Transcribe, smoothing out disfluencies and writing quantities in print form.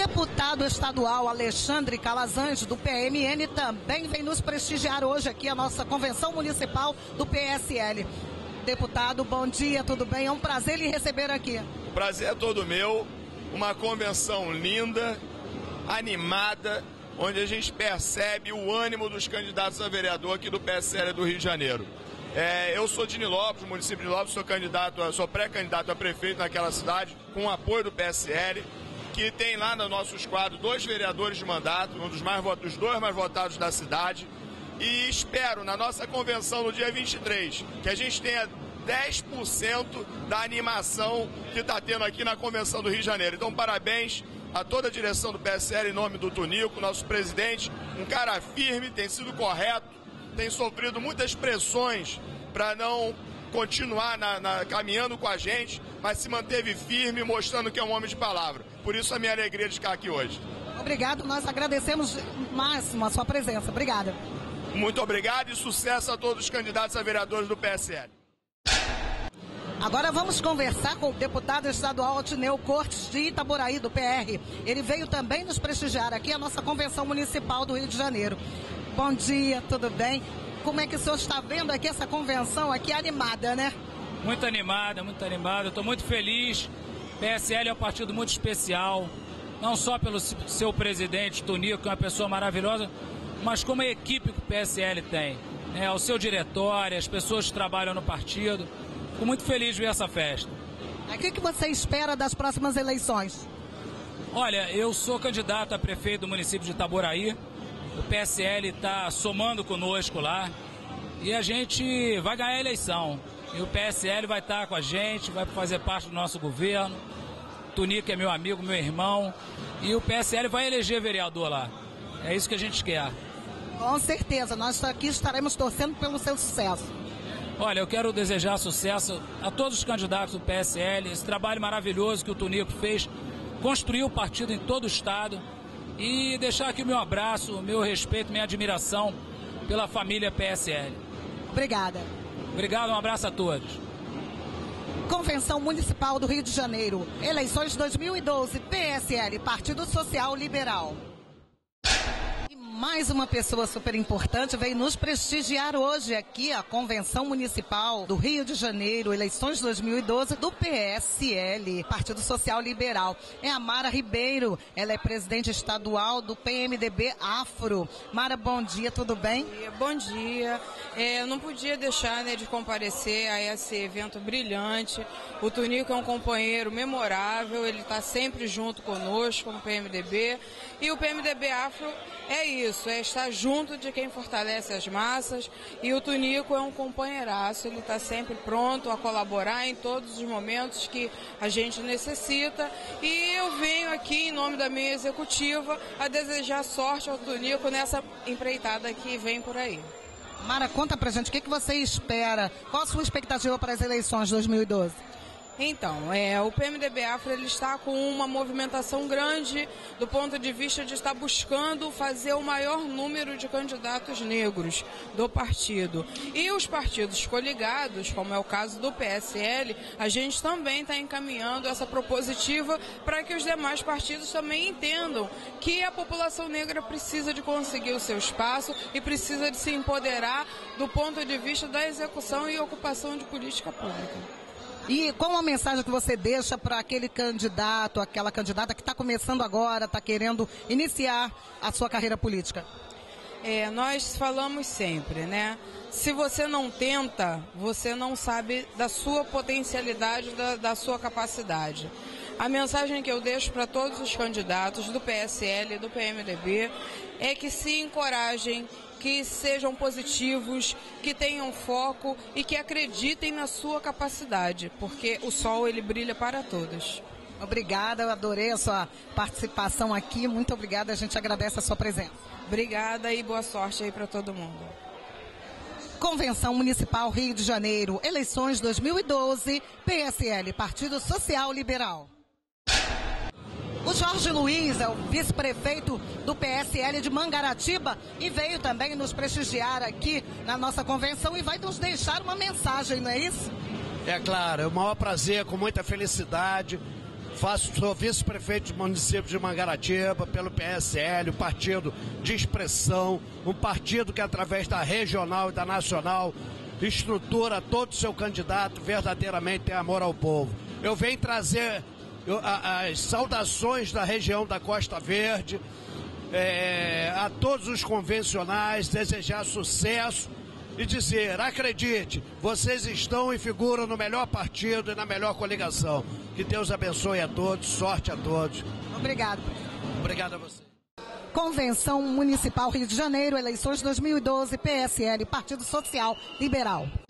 deputado estadual Alexandre Calazans, do PMN, também vem nos prestigiar hoje aqui a nossa convenção municipal do PSL. Deputado, bom dia, tudo bem? É um prazer lhe receber aqui. O prazer é todo meu. Uma convenção linda, animada, onde a gente percebe o ânimo dos candidatos a vereador aqui do PSL do Rio de Janeiro. Eu sou de Nilópolis, município de Nilópolis, sou pré-candidato a prefeito naquela cidade, com o apoio do PSL, que tem lá nos nossos quadros 2 vereadores de mandato, dos 2 mais votados da cidade. E espero, na nossa convenção no dia 23, que a gente tenha 10% da animação que está tendo aqui na convenção do Rio de Janeiro. Então, parabéns a toda a direção do PSL, em nome do Tunico, nosso presidente, um cara firme, tem sido correto, tem sofrido muitas pressões para não continuar caminhando com a gente, mas se manteve firme, mostrando que é um homem de palavra. Por isso a minha alegria de estar aqui hoje. Obrigado, nós agradecemos máximo a sua presença. Obrigada. Muito obrigado e sucesso a todos os candidatos a vereadores do PSL. Agora vamos conversar com o deputado estadual Altineu Cortes, de Itaboraí, do PR. Ele veio também nos prestigiar aqui a nossa convenção municipal do Rio de Janeiro. Bom dia, tudo bem? Como é que o senhor está vendo aqui essa convenção aqui animada, né? Muito animada, muito animada. Estou muito feliz. PSL é um partido muito especial, não só pelo seu presidente, Tunico, que é uma pessoa maravilhosa, mas como a equipe que o PSL tem. O seu diretório, as pessoas que trabalham no partido. Fico muito feliz de ver essa festa. O que você espera das próximas eleições? Olha, eu sou candidato a prefeito do município de Itaboraí. O PSL está somando conosco lá e a gente vai ganhar a eleição. E o PSL vai estar com a gente, vai fazer parte do nosso governo. Tunico é meu amigo, meu irmão. E o PSL vai eleger vereador lá. É isso que a gente quer. Com certeza, nós aqui estaremos torcendo pelo seu sucesso. Olha, eu quero desejar sucesso a todos os candidatos do PSL, esse trabalho maravilhoso que o Tunico fez, construiu o partido em todo o estado e deixar aqui o meu abraço, o meu respeito, minha admiração pela família PSL. Obrigada. Obrigado, um abraço a todos. Convenção Municipal do Rio de Janeiro, eleições 2012, PSL, Partido Social Liberal. Mais uma pessoa super importante veio nos prestigiar hoje aqui a Convenção Municipal do Rio de Janeiro, eleições 2012 do PSL, Partido Social Liberal. É a Mara Ribeiro, ela é presidente estadual do PMDB Afro. Mara, bom dia, tudo bem? Bom dia. Eu não podia deixar de comparecer a esse evento brilhante. O Tunico é um companheiro memorável, ele está sempre junto conosco no PMDB. E o PMDB Afro é isso, é estar junto de quem fortalece as massas. E o Tunico é um companheiraço, ele está sempre pronto a colaborar em todos os momentos que a gente necessita. E eu venho aqui, em nome da minha executiva, a desejar sorte ao Tunico nessa empreitada que vem por aí. Mara, conta pra gente, o que você espera? Qual a sua expectativa para as eleições de 2012? Então, o PMDB Afro ele está com uma movimentação grande do ponto de vista de estar buscando fazer o maior número de candidatos negros do partido. E os partidos coligados, como é o caso do PSL, a gente também está encaminhando essa propositiva para que os demais partidos também entendam que a população negra precisa de conseguir o seu espaço e precisa de se empoderar do ponto de vista da execução e ocupação de política pública. E qual a mensagem que você deixa para aquele candidato, aquela candidata que está começando agora, está querendo iniciar a sua carreira política? Nós falamos sempre, né? Se você não tenta, você não sabe da sua potencialidade, da sua capacidade. A mensagem que eu deixo para todos os candidatos do PSL e do PMDB é que se encorajem, que sejam positivos, que tenham foco e que acreditem na sua capacidade, porque o sol ele brilha para todos. Obrigada, eu adorei a sua participação aqui, muito obrigada, a gente agradece a sua presença. Obrigada e boa sorte aí para todo mundo. Convenção Municipal Rio de Janeiro, eleições 2012, PSL, Partido Social Liberal. O Jorge Luiz é o vice-prefeito do PSL de Mangaratiba e veio também nos prestigiar aqui na nossa convenção e vai nos deixar uma mensagem, não é isso? É claro, é o maior prazer, com muita felicidade. Sou vice-prefeito do município de Mangaratiba pelo PSL, um partido de expressão, um partido que através da regional e da nacional estrutura todo o seu candidato, verdadeiramente tem amor ao povo. Eu venho trazer as saudações da região da Costa Verde, a todos os convencionais, desejar sucesso e dizer, acredite, vocês estão e figuram no melhor partido e na melhor coligação. Que Deus abençoe a todos, sorte a todos. Obrigado. Obrigado a você. Convenção Municipal Rio de Janeiro, eleições 2012, PSL, Partido Social Liberal.